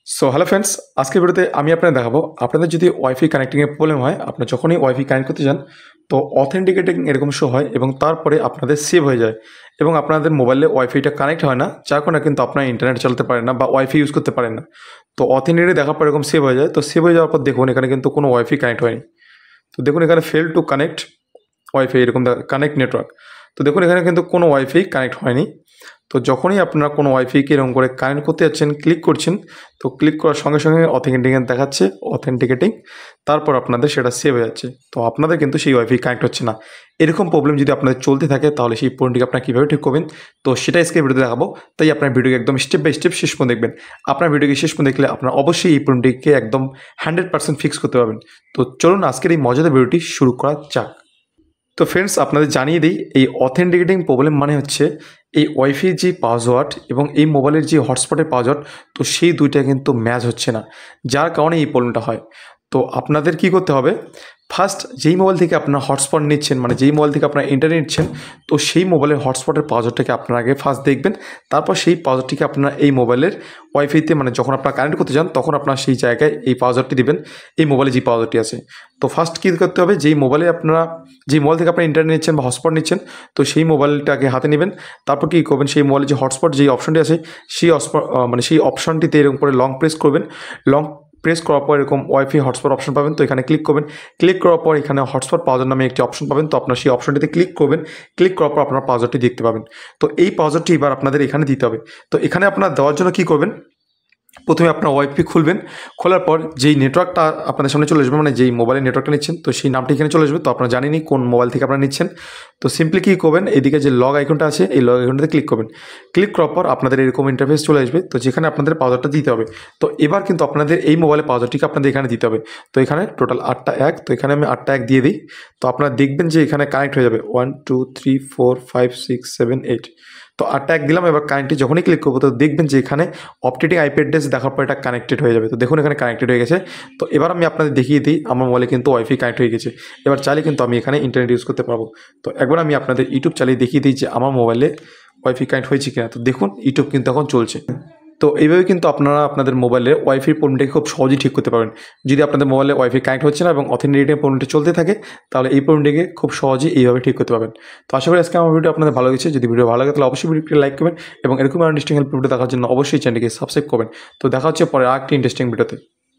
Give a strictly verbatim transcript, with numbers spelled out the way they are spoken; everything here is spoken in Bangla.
সো হ্যালো ফ্রেন্ডস, আজকের ভিডিওতে আমি আপনাদের দেখাবো আপনাদের যদি ওয়াইফাই কানেক্টিংয়ের প্রবলেম হয়, আপনার যখনই ওয়াইফাই কানেক্ট করতে যান তো অথেন্টিকেটিং এরকম শো হয় এবং তারপরে আপনাদের সেভ হয়ে যায় এবং আপনাদের মোবাইলে ওয়াইফাইটা কানেক্ট হয় না, যার কারণে কিন্তু আপনার ইন্টারনেট চালাতে পারেন না বা ওয়াইফাই ইউজ করতে পারেন না। তো অথেন্টিকেটি দেখার পর এরকম সেভ হয়ে যায়। তো সেভ হয়ে যাওয়ার পর দেখুন এখানে কিন্তু কোনো ওয়াইফাই কানেক্ট হয়নি। তো দেখুন এখানে ফেল টু কানেক্ট ওয়াইফাই এরকম কানেক্ট নেটওয়ার্ক। তো দেখুন এখানে কিন্তু কোনো ওয়াইফাই কানেক্ট হয়নি। তো যখনই আপনারা কোনো ওয়াইফাইকে এরকম করে কানেক্ট করতে যাচ্ছেন, ক্লিক করছেন, তো ক্লিক করার সঙ্গে সঙ্গে অথেন্টিকেটিং দেখাচ্ছে অথেন্টিকেটিং, তারপর আপনাদের সেটা সেভ হয়ে যাচ্ছে। তো আপনাদের কিন্তু সেই ওয়াইফাই কানেক্ট হচ্ছে না। এরকম প্রবলেম যদি আপনাদের চলতে থাকে তাহলে সেই প্রবলেমটিকে আপনারা কীভাবে ঠিক করবেন, তো সেটা আজকে ভিডিওতে দেখাবো। তাই আপনার ভিডিওকে একদম স্টেপ বাই স্টেপ শেষ পর্যন্ত দেখবেন। আপনার ভিডিওকে শেষ পর্যন্ত দেখলে আপনারা অবশ্যই এই প্রবলেমটিকে একদম হান্ড্রেড পার্সেন্ট ফিক্স করতে পারবেন। তো চলুন আজকের এই মজাদার ভিডিওটি শুরু করা যাক। তো ফ্রেন্ডস, আপনাদের জানিয়ে দিই, এই অথেন্টিকেটিং প্রবলেম মানে হচ্ছে এই ওয়াইফাই যে পাসওয়ার্ড এবং এই মোবাইলের যে হটস্পটের পাসওয়ার্ড, তো সেই দুইটা কিন্তু ম্যাচ হচ্ছে না, যার কারণে এই প্রবলেমটা হয়। তো আপনাদের কি করতে হবে, ফার্স্ট যেই মোবাইল থেকে আপনার হটস্পট নিচ্ছেন, মানে যেই মোবাইল থেকে আপনার ইন্টারনেট নিচ্ছেন, তো সেই মোবাইলের হটস্পটের পাসওয়ার্ডটাকে আপনারা আগে ফার্স্ট দেখবেন। তারপর সেই পাসওয়ার্ডটিকে আপনারা এই মোবাইলের ওয়াইফাইতে, মানে যখন আপনারা কানেক্ট করতে যান তখন আপনারা সেই জায়গায় এই পাসওয়ার্ডটি দিবেন, এই মোবাইলে যে পাসওয়ার্ডটি আছে। তো ফার্স্ট কী করতে হবে, যেই মোবাইলে আপনারা যে মোবাইল থেকে আপনারা ইন্টারনেট নিচ্ছেন বা হটস্পট নিচ্ছেন, তো সেই মোবাইলটাকে হাতে নেবেন। তারপর কী করবেন, সেই মোবাইলে যে হটস্পট যেই অপশনটি আছে সেই হটস্পট মানে সেই অপশনটিতে এরকম করে লং প্রেস করবেন। লং প্রেস করার পর এরকম ওয়াইফাই হটস্পট অপশন পাবেন, তো এখানে ক্লিক করবেন। ক্লিক করার পর এখানে হটস্পট পাসওয়ার্ড নামে একটি অপশন পাবেন, তো আপনার সেই অপশনটিতে ক্লিক করবেন। ক্লিক করার পর আপনার পাসওয়ার্ডটি দেখতে পাবেন। তো এই পাসওয়ার্ডটি এবার আপনাদের এখানে দিতে হবে। তো এখানে আপনার দেওয়ার জন্য কী করবেন, প্রথমে আপনার ওয়াইফাই খুলবেন। খোলার পর যেই নেটওয়ার্কটা আপনাদের সামনে চলে আসবে, মানে যেই মোবাইলের নেটওয়ার্কটা নিচ্ছেন, তো সেই নামটি এখানে চলে আসবে। তো আপনারা জানেনই কোন মোবাইল থেকে আপনারা নিচ্ছেন। তো সিম্পলি কী করবেন, এদিকে যে লগ আইকনটা আছে এই লগ আইকনটাতে ক্লিক করবেন। ক্লিক করার পর আপনাদের এরকম ইন্টারফেস চলে আসবে, তো যেখানে আপনাদের পাসওয়ার্ডটা দিতে হবে। তো এবার কিন্তু আপনাদের এই মোবাইলের পাসওয়ার্ডটিকে আপনাদের এখানে দিতে হবে। তো এখানে টোটাল আটটা এক, তো এখানে আমি আটটা এক দিয়ে দিই। তো আপনারা দেখবেন যে এখানে কানেক্ট হয়ে যাবে one two three four five six seven eight. তো আটটা এক দিলাম। এবার কানেক্টে যখনই ক্লিক করবো তো দেখবেন যে এখানে অপটেটিং আইপি অ্যাড্রেস দেখার পর এটা কানেক্টেড হয়ে যাবে। তো দেখুন এখানে কানেক্টেড হয়ে গেছে। তো এবার আমি আপনাদের দেখিয়ে দিই, আমার মোবাইলে কিন্তু ওয়াইফাই কানেক্ট হয়ে গেছে। এবার চাইলে কিন্তু আমি এখানে ইন্টারনেট ইউজ করতে পারবো। তো একবার আমি আপনাদের ইউটিউব চালিয়ে দেখিয়ে দিই যে আমার মোবাইলে ওয়াইফাই কানেক্ট হয়েছে কিনা। তো দেখুন ইউটিউব কিন্তু এখন চলছে। তো এইভাবে কিন্তু আপনারা আপনাদের মোবাইলে ওয়াইফাই প্রবলেমটাকে খুব সহজেই ঠিক করতে পারবেন। যদি আপনাদের মোবাইলে ওয়াইফাই কানেক্ট হচ্ছে না এবং অথেন্টিকেটিং প্রবলেমটা চলতে থাকে, তাহলে এই প্রবলেমটাকে খুব সহজেই এইভাবে ঠিক করতে পারবেন। তো আশা করি আজকে আমার ভিডিও আপনাদের ভালো লেগেছে। যদি ভিডিও ভালো লাগে তাহলে অবশ্যই ভিডিওটি লাইক করবেন এবং এরকম ইন্টারেস্টিং হেল্প ভিডিও দেখার জন্য অবশ্যই চ্যানেলকে সাবস্ক্রাইব করবেন। তো দেখা হচ্ছে পরে আরেকটি ইন্টারেস্টিং ভিডিওতে।